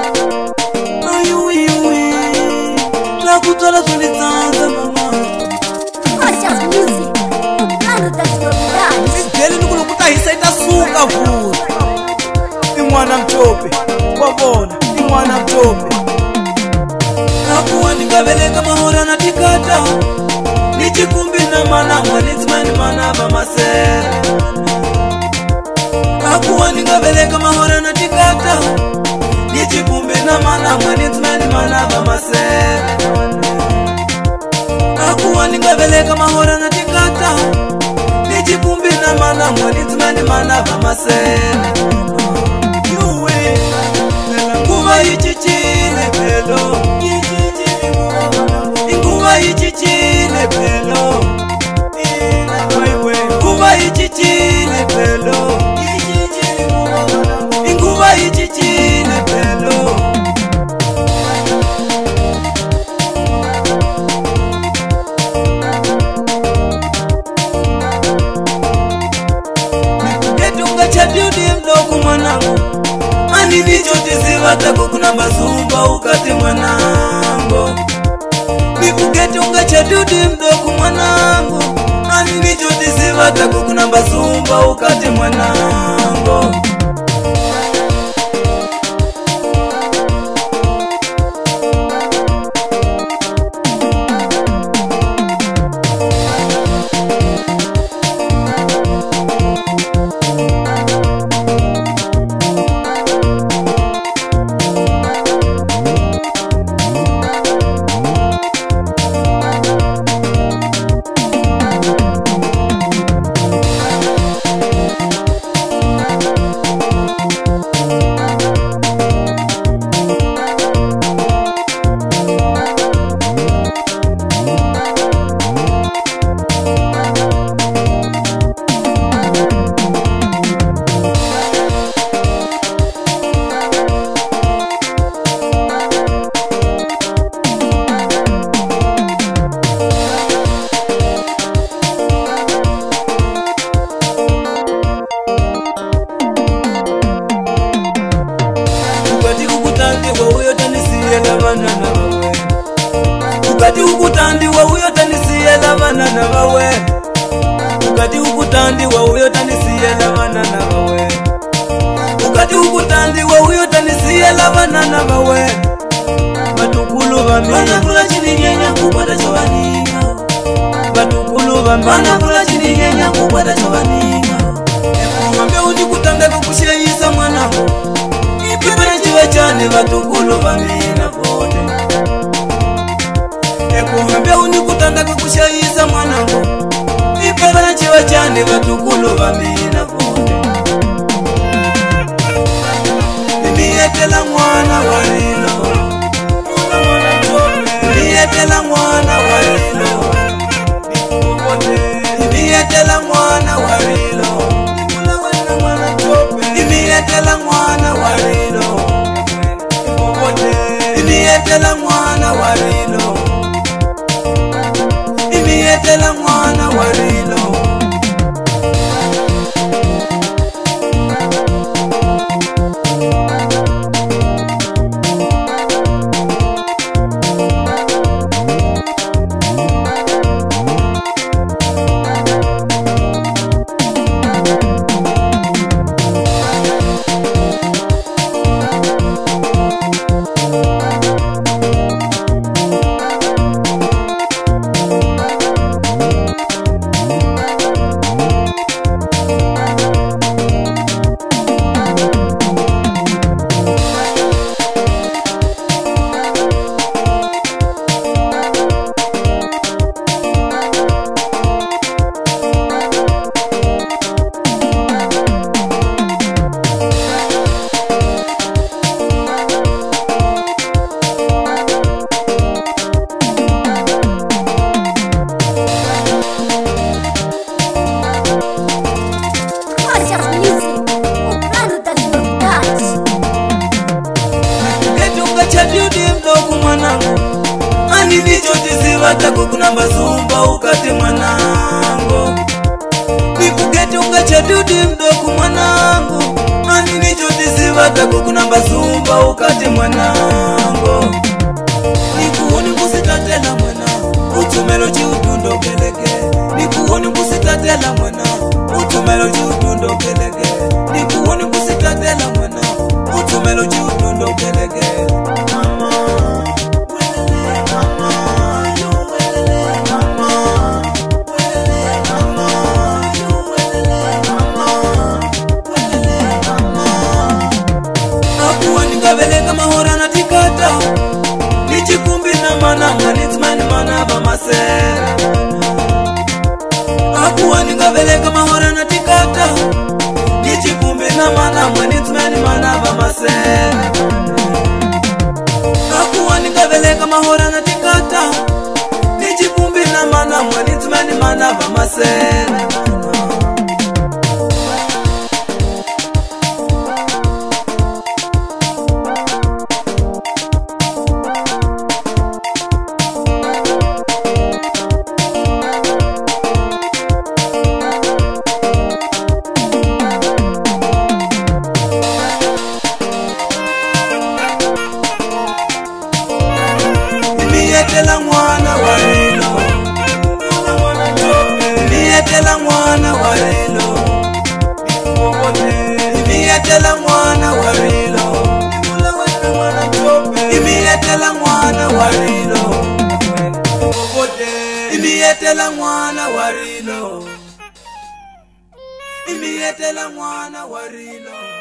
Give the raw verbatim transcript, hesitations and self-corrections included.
Ayuiui Nakutala tulitanda mama Conscious Music, o plano das novidades. Ele nukulukuta hisa itasuka futhi Imwana mtope Wabona Imwana mtope Nakuwa nikabeleka mahora na tikata Nichikumbi na manangwa Nitzmani manaba masere Nakuwa nikabeleka mahora na tikata Nichikumbi na manangwa Nitzmani manaba masere Nakuwa nikabeleka mahora na tikata Nichikumbi na manangwa Nitzmani manaba masere Yuwe Nguva ichichile pelo Nguva ichichile pelo Nguva ichichile pelo Nguva ichichile pelo Netunga chabiudi mdoku mwanangu Ani nicho tizivata kukuna mazumba ukati mwanangu Nikugeti unga chadudi mdoku mwanangu Ani nicho tizivata kukuna mazumba ukati mwanangu Ukati ukutandiwa uyo tanisiyela banana bawe Ukati ukutandiwa uyo tanisiyela banana bawe Ukati ukutandiwa uyo tanisiyela banana bawe Batukulu bami Banakula chini nyenya kubada chobaninga Batukulu bami Banakula chini nyenya kubada chobaninga Mwambe undi kutandaka kusheyisa mwanangu Ipipana chiwe chane batukulu bami na pote Ekuhambe undi kutandaka kushayisa mwanangu Ipepana chiwa chane batukulu bamina bonde Niyetela mwana walilo Niyetela mwana walilo Niyetela mwana walilo Niyetela mwana walilo Niyetela mwana walilo Imietela mwana walilo Bata kukuna mbazumba ukati mwanangu Nikugeti unga chadudi mdoku mwanangu Ani nicho tizi vata kukunamba zumba ukati mwanango nikuoni kusitatela mwana utumelo chiutundo keleke nikuoni kusitatela mwana utumelo chiutundo keleke nikuoni kusitatela mwana utumelo chiutundo keleke mama welele mama yo welele mama welele mama yo welele mama welele mama akuani kabeleka mahora na tikata nichikumbi na mana manitsman mana bamasera akuani kabeleka mahora na tikata nichikumbi na mana manitsman mana bamasera akuani kabeleka mahora na tikata nichikumbi na mana manitsman mana bamasera Imietela mwana warilo Imietela mwana warilo Imietela mwana warilo Imietela mwana warilo Imietela mwana warilo Imietela mwana warilo